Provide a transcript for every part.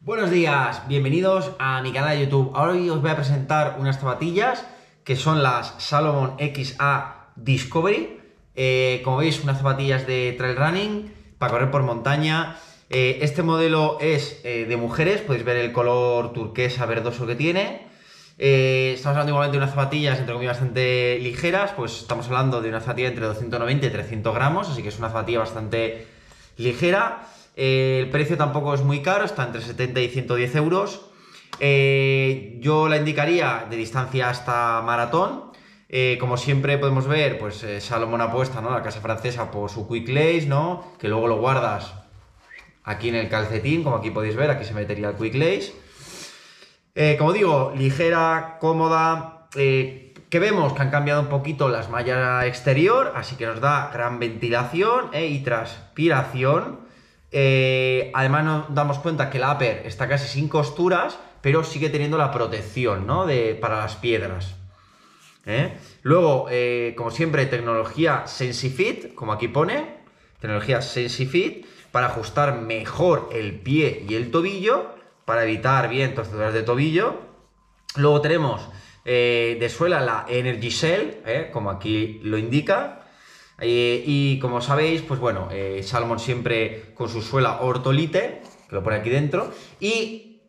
Buenos días, bienvenidos a mi canal de YouTube. Ahora os voy a presentar unas zapatillas que son las Salomon XA Discovery. Como veis, unas zapatillas de trail running para correr por montaña. Este modelo es de mujeres, podéis ver el color turquesa verdoso que tiene. Estamos hablando igualmente de unas zapatillas entre comillas bastante ligeras, pues estamos hablando de una zapatilla entre 290 y 300 gramos, así que es una zapatilla bastante ligera. El precio tampoco es muy caro, está entre 70 y 110 euros. Yo la indicaría de distancia hasta maratón. Como siempre podemos ver, pues Salomon apuesta, ¿no?, la casa francesa, por su Quick Lace, ¿no?, que luego lo guardas aquí en el calcetín, como aquí podéis ver, aquí se metería el Quick Lace. Como digo, ligera, cómoda. Que vemos que han cambiado un poquito las mallas exterior, así que nos da gran ventilación y transpiración. Además nos damos cuenta que la upper está casi sin costuras, pero sigue teniendo la protección, ¿no?, para las piedras. Luego, como siempre, tecnología SensiFit, como aquí pone, tecnología SensiFit, para ajustar mejor el pie y el tobillo, para evitar bien torceduras de tobillo. Luego tenemos de suela la Energy Shell, como aquí lo indica. Y como sabéis, pues bueno, Salomon siempre con su suela Ortolite, que lo pone aquí dentro. Y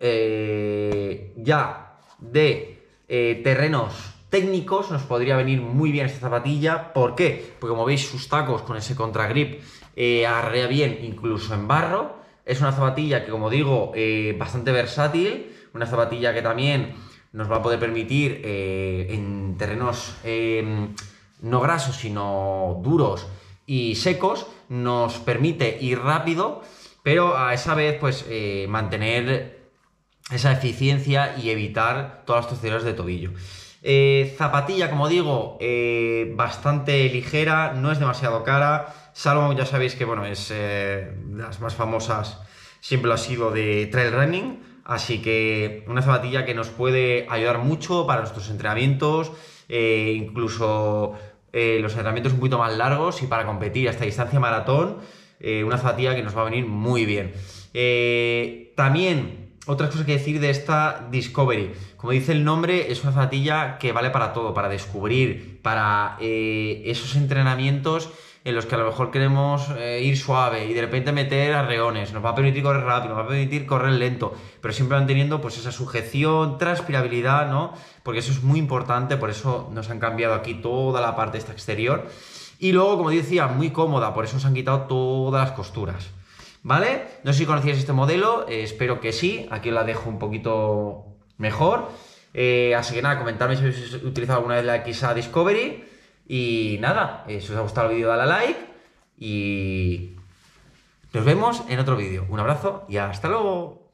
ya de terrenos técnicos nos podría venir muy bien esta zapatilla. ¿Por qué? Porque como veis, sus tacos con ese contragrip agarraría bien incluso en barro. Es una zapatilla que, como digo, bastante versátil. Una zapatilla que también nos va a poder permitir en terrenos no grasos, sino duros y secos, nos permite ir rápido, pero a esa vez pues mantener esa eficiencia y evitar todas las torceduras de tobillo. Zapatilla, como digo, bastante ligera, no es demasiado cara. Salomon, ya sabéis que bueno, es de las más famosas, siempre lo ha sido de trail running, así que una zapatilla que nos puede ayudar mucho para nuestros entrenamientos, incluso los entrenamientos un poquito más largos y para competir hasta distancia maratón. Una zapatilla que nos va a venir muy bien. También otras cosas que decir de esta Discovery. Como dice el nombre, es una zapatilla que vale para todo, para descubrir, para esos entrenamientos en los que a lo mejor queremos ir suave y de repente meter arreones. Nos va a permitir correr rápido, nos va a permitir correr lento, pero siempre manteniendo pues esa sujeción, transpirabilidad, ¿no? Porque eso es muy importante, por eso nos han cambiado aquí toda la parte esta exterior. Y luego, como decía, muy cómoda, por eso nos han quitado todas las costuras, ¿vale? No sé si conocíais este modelo, espero que sí. Aquí os la dejo un poquito mejor. Así que nada, comentadme si habéis utilizado alguna vez la XA Discovery. Y nada, si os ha gustado el vídeo, dale a like. Y nos vemos en otro vídeo. Un abrazo y hasta luego.